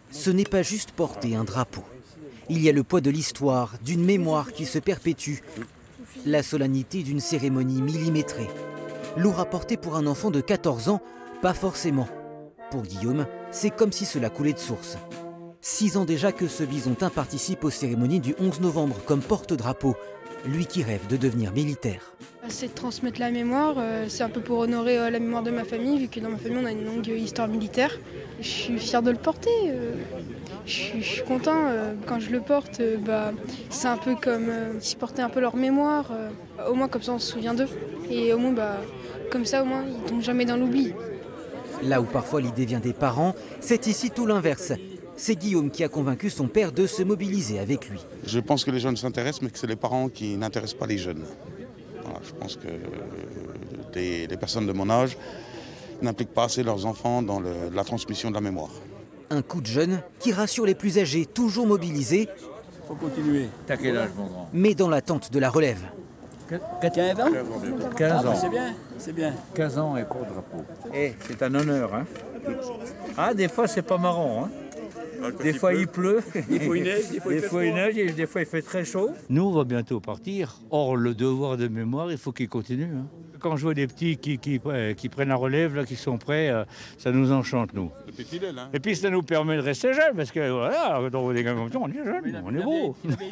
Ce n'est pas juste porter un drapeau. Il y a le poids de l'histoire, d'une mémoire qui se perpétue, la solennité d'une cérémonie millimétrée. Lourd à porter pour un enfant de 14 ans, pas forcément. Pour Guillaume, c'est comme si cela coulait de source. 6 ans déjà que ce bisontin participe aux cérémonies du 11 novembre comme porte-drapeau, lui qui rêve de devenir militaire. C'est de transmettre la mémoire, c'est un peu pour honorer la mémoire de ma famille, vu que dans ma famille on a une longue histoire militaire. Je suis fière de le porter, je suis content quand je le porte, c'est un peu comme si je portais un peu leur mémoire, au moins comme ça on se souvient d'eux. Et au moins comme ça au moins ils tombent jamais dans l'oubli. Là où parfois l'idée vient des parents, c'est ici tout l'inverse. C'est Guillaume qui a convaincu son père de se mobiliser avec lui. Je pense que les jeunes s'intéressent, mais que c'est les parents qui n'intéressent pas les jeunes. Voilà, je pense que les personnes de mon âge n'impliquent pas assez leurs enfants dans la transmission de la mémoire. Un coup de jeune qui rassure les plus âgés, toujours mobilisés. Faut continuer. T'as quel âge, mon grand? Mais dans l'attente de la relève. 15 ans 15 ans. C'est bien, c'est bien. 15 ans et porte-drapeau. Eh, c'est un honneur, hein. Ah, des fois, c'est pas marrant, hein. Des fois il pleut, Des fois il neige, et des fois il fait très chaud. Nous on va bientôt partir. Or le devoir de mémoire, il faut qu'il continue. Hein. Quand je vois des petits qui prennent la relève, là, qui sont prêts, ça nous enchante nous. Et puis ça nous permet de rester jeunes, parce que voilà, dans des gars comme ça, on est jeunes, on est beau.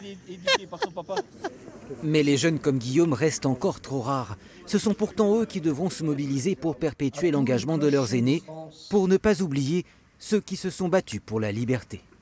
Mais les jeunes comme Guillaume restent encore trop rares. Ce sont pourtant eux qui devront se mobiliser pour perpétuer l'engagement de leurs aînés, pour ne pas oublier ceux qui se sont battus pour la liberté.